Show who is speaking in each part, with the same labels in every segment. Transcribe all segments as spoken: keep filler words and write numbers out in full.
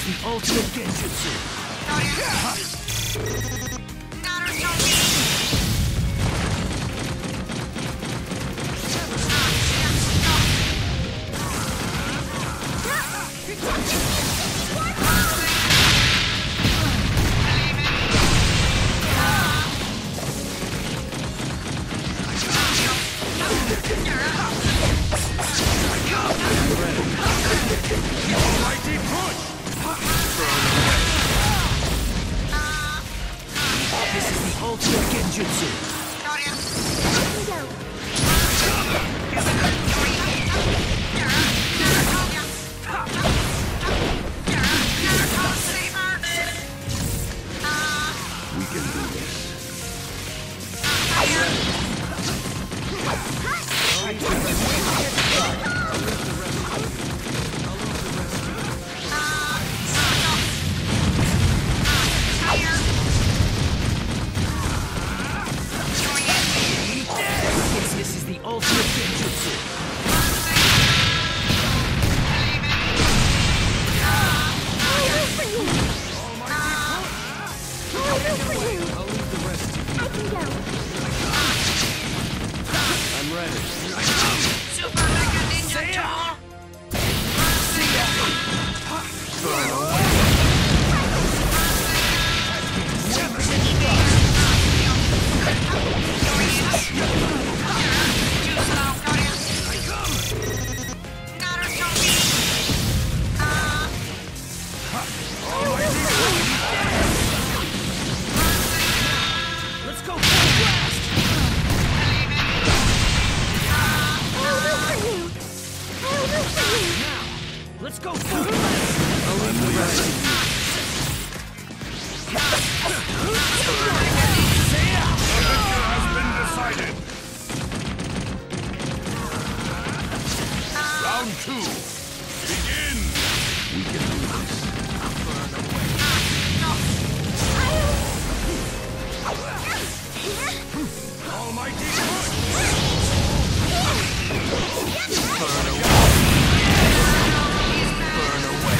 Speaker 1: the ultimate genjutsu.
Speaker 2: Mighty push!
Speaker 1: This is the ultimate genjutsu.
Speaker 2: We can do this.
Speaker 1: This is the ultimate genjutsu.
Speaker 2: I'm ready.
Speaker 3: Super Mega Ninja Tool!
Speaker 2: Burn away.
Speaker 1: Let's go full blast. Now, let's go full blast.
Speaker 2: I'll leave the rest to you. The victor has been decided. Round two. Begin. We can do this. Almighty push. Burn away. Burn away.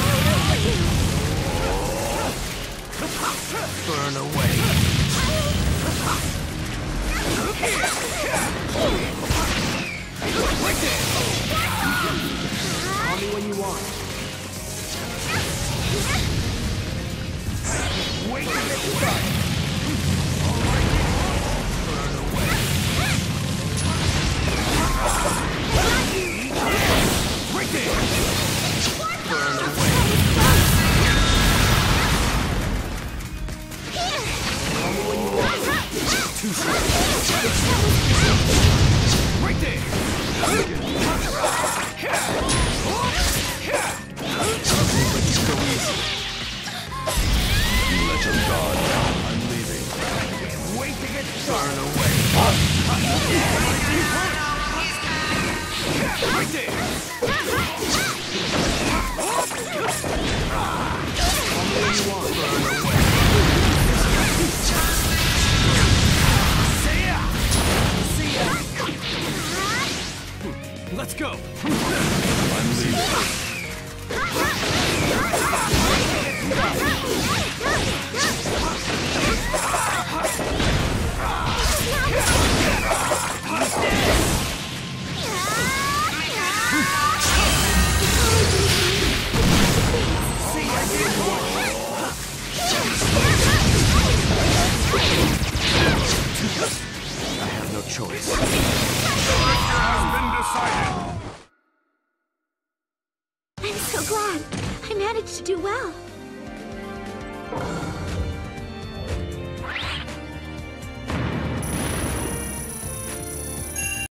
Speaker 2: Burn away. Wicked.
Speaker 1: Call me when you want.
Speaker 2: Wait a minute. Almighty burn away. Wicked. Burn away.
Speaker 1: Call me when you want.
Speaker 2: Too slow. Right there. It's so easy. You let him guard. I'm leaving. Wait to get burn away. Right there.
Speaker 1: Call me when you want.
Speaker 2: Burn away.
Speaker 1: See ya. See ya. Let's go.
Speaker 2: I'm leaving. I have no choice. The victor has been decided.
Speaker 4: I'm so glad. I managed to do well.